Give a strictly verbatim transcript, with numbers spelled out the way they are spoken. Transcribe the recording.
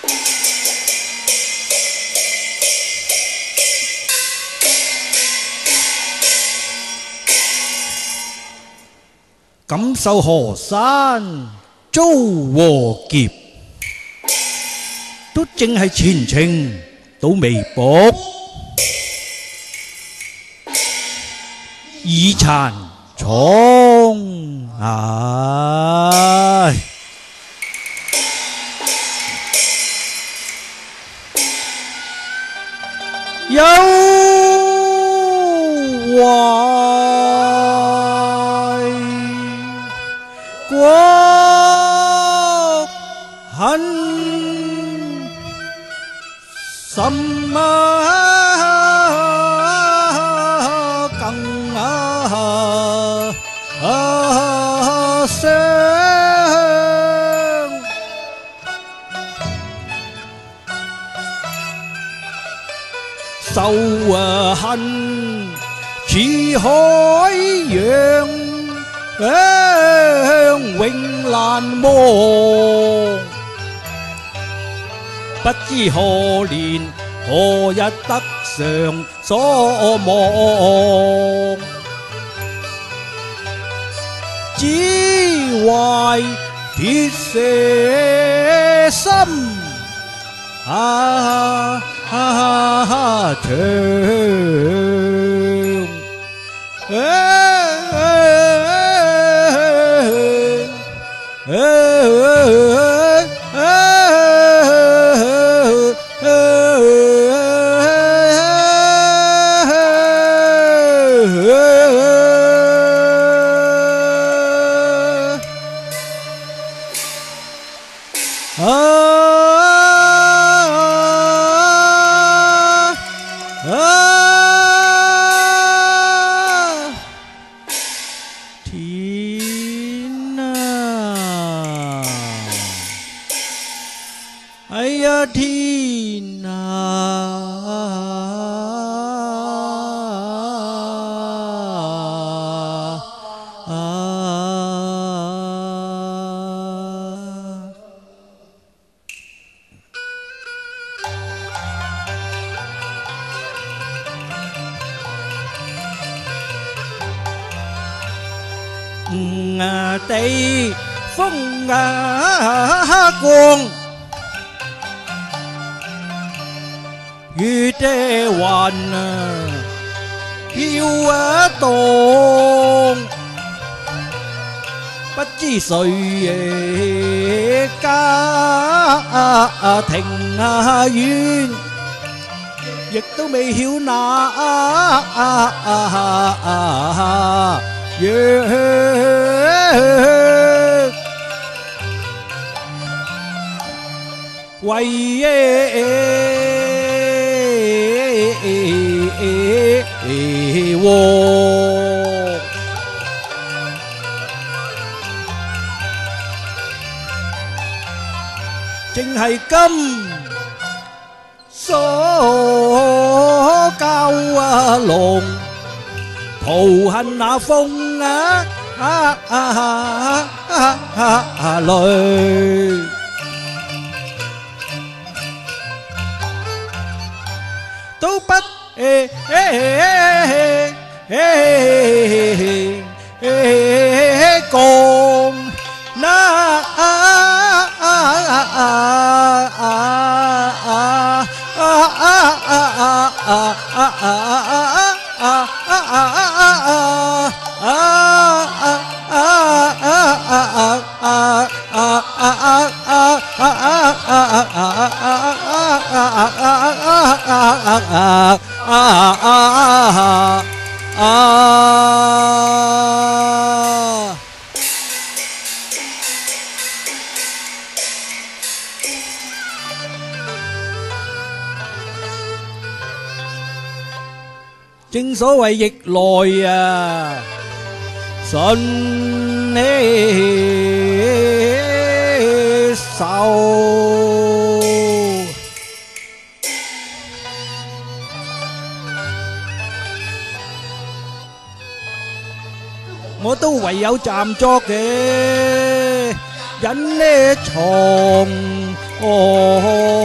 感受河山遭禍劫，都正係前程到微薄，已殘倉唉。憂懷國恨心啊更啊傷，仇恨似海洋，永難忘。不知何年何日得償所望，只懷鐵石心啊啊長。天啊，哎呀天啊！啊地風啊光，雨的雲啊飄啊蕩，不知誰家庭啊遠，亦都未曉那若為禍，正係今所教啊龍。圖恨那風啊啊啊啊啊淚，都不誒誒誒誒講那啊啊啊啊啊正所謂逆來啊，順你手，我都唯有暫作嘅，忍呢藏哦。